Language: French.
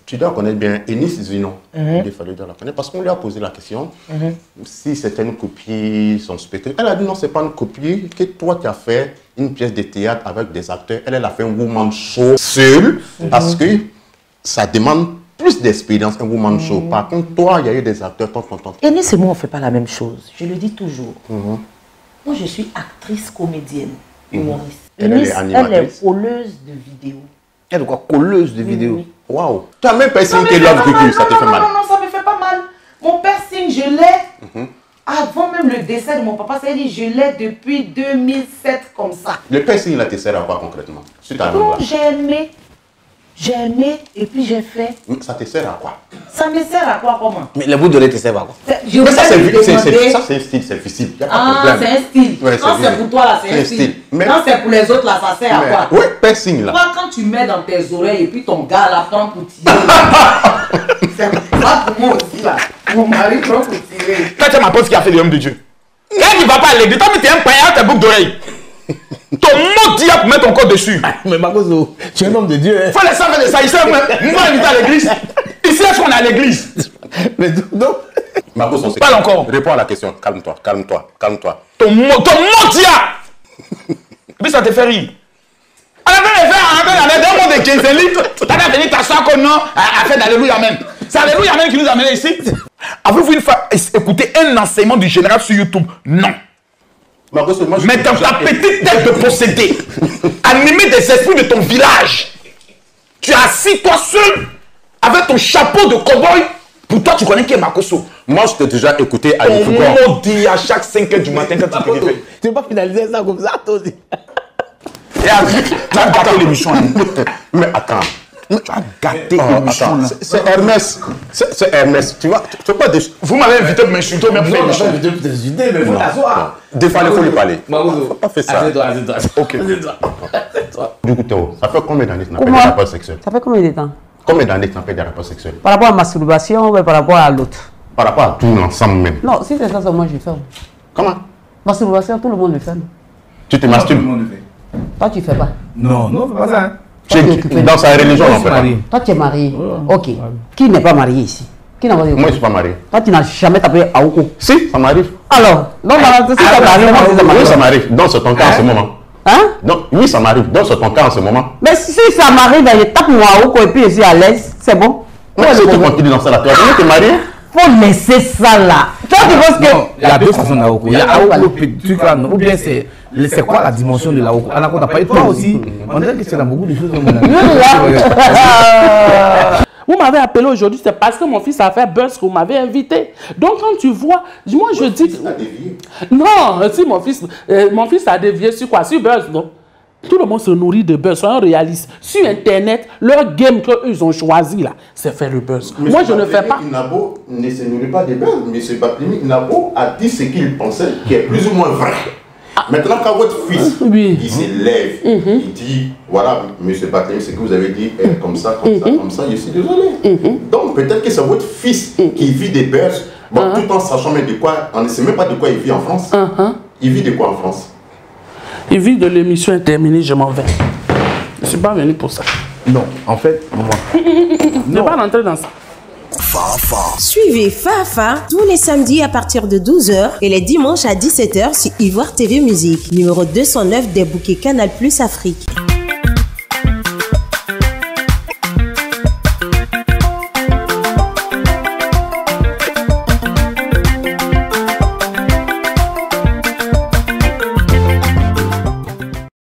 Tu dois connaître bien Eunice Zinon. Il fallait la connaître parce qu'on lui a posé la question si c'était une copie, son spectacle. Elle a dit non, c'est pas une copie, que toi tu as fait une pièce de théâtre avec des acteurs. Elle a fait un woman show seule parce que ça demande plus d'expérience, un woman show. Par contre, toi, il y a eu des acteurs, Eunice et moi, on ne fait pas la même chose. Je le dis toujours. Moi, je suis actrice, comédienne, humoriste. Eunice, elle est colleuse de vidéos. Elle est quoi, colleuse de vidéos? Waouh! Tu as même piercing que l'homme que ça te fait mal. Non, ça me fait pas mal. Mon piercing, je l'ai. Avant même le décès de mon papa, ça dit je l'ai depuis 2007 comme ça. Le piercing, là, te sert à quoi concrètement? Non, j'ai aimé et puis j'ai fait. Ça te sert à quoi? Ça me sert à quoi comment? Mais les bouts d'oreilles te servent à quoi? Mais ça, c'est un style, c'est visible. Ah, c'est un style. Ouais, quand c'est pour toi, là, c'est un style. Mais quand c'est pour les autres, là, ça sert à quoi? Oui, piercing, là. Toi, quand tu mets dans tes oreilles et puis ton gars, là, prend pour tirer. C'est pas pour moi aussi, là. Mon mari prend pour tirer. Quand tu as ma pote qui a fait l'homme de Dieu. Quand il va pas à l'église, toi, tu es un païen à tes boucles d'oreilles. Ton mot dit à pour mettre ton corps dessus. Mais Makoso, tu es un homme de Dieu. Hein. Faut les savoir de ça. Ici, on va inviter à l'église. Ici, est-ce qu'on est à l'église? Mais donc. Makoso, parle encore. Réponds à la question. Calme-toi, calme-toi, calme-toi. Ton mot dit à. Et puis ça te fait rire. On a fait les faire un monde de 15 litres. Tu as venu t'asseoir comme non à faire d'Alléluia même. C'est Alléluia même qui nous a amenés ici. Avez-vous une fois écouté un enseignement du général sur YouTube? Non. Makoso, moi, mais dans ta petite tête de posséder, animer des esprits de ton village, tu es assis toi seul avec ton chapeau de cow-boy. Pour toi, tu connais qui est Makoso. Moi, je t'ai déjà écouté à YouTube. On me dit à chaque 5 h du matin quand tu te réveilles. Tu ne peux pas finaliser ça comme ça, toi aussi. Et tu as gâté l'émission. Mais attends. Tu as gâté l'émission. C'est Hermès. C'est Hermès. Tu vois, tu peux pas. Vous m'avez invité pour m'insulter, mais pour l'émission. Je vais t'insulter, mais il faut t'asseoir. Des fois, il faut lui parler. Makoso, faut pas faire ça. Assieds-toi. Ok. Assieds-toi. Du coup, Théo, ça fait combien d'années que tu n'as pas de rapport sexuel? Ça fait combien de temps? Combien d'années que tu n'as pas de rapport sexuel? Par rapport à la masturbation ou par rapport à l'autre? Par rapport à tout l'ensemble même. Non, si c'est ça, moi je fais. Comment? Masturbation, tout le monde le fait. Tu te masturbes? Toi, tu fais pas? Non, non, c'est pas ça. Dans sa religion, on fait pas. Toi, tu es marié. Ok. Qui n'est pas marié ici? Qui n'a pas marié? Moi, je ne suis pas marié. Toi, tu n'as jamais tapé à Oko? Si, ça m'arrive. Alors, donc, si ça m'arrive, moi, c'est ça m'arrive. Oui, ça m'arrive. Donc, c'est ton cas en ce moment. Hein? Donc, oui, ça m'arrive. Donc, c'est ton cas en ce moment. Mais si ça m'arrive, je tape moi à Oko et puis je suis à l'aise, c'est bon? Moi, si tu continues dans ça, là, tu vas venir te marier? Faut laisser ça là. Toi, tu penses que. Il y a deux façons d'Aoko. Il y a Aoko, truc là, ou bien c'est quoi la dimension de l'Aoko? On n'a pas eu toi aussi. On dirait que c'est dans beaucoup de choses. Vous m'avez appelé aujourd'hui, c'est parce que mon fils a fait buzz que vous m'avez invité. Donc quand tu vois, moi je dis... Non, si mon fils a dévié sur quoi? Sur buzz, non? Tout le monde se nourrit de buzz, soyons réalistes. Sur Internet, leur game qu'ils ont choisi là, c'est faire le buzz. Moi je ne fais pas... Nabo ne se nourrit pas de buzz. M. Barthélémy Nabo a dit ce qu'il pensait, qui est plus ou moins vrai. Maintenant, quand votre fils, il se lève, il dit, voilà, M. Barthélémy, ce que vous avez dit est comme ça, comme ça, je suis désolé. Donc, peut-être que c'est votre fils qui vit des buzz, bon, tout en sachant même de quoi, on ne sait même pas de quoi il vit en France. Il vit de quoi en France? Il vit de l'émission interminée, je m'en vais. Je ne suis pas venu pour ça. Non, en fait, moi. Ne pas rentrer dans ça. Suivez Fafa tous les samedis à partir de 12 h et les dimanches à 17 h sur Ivoire TV Musique, numéro 209 des bouquets Canal Plus Afrique.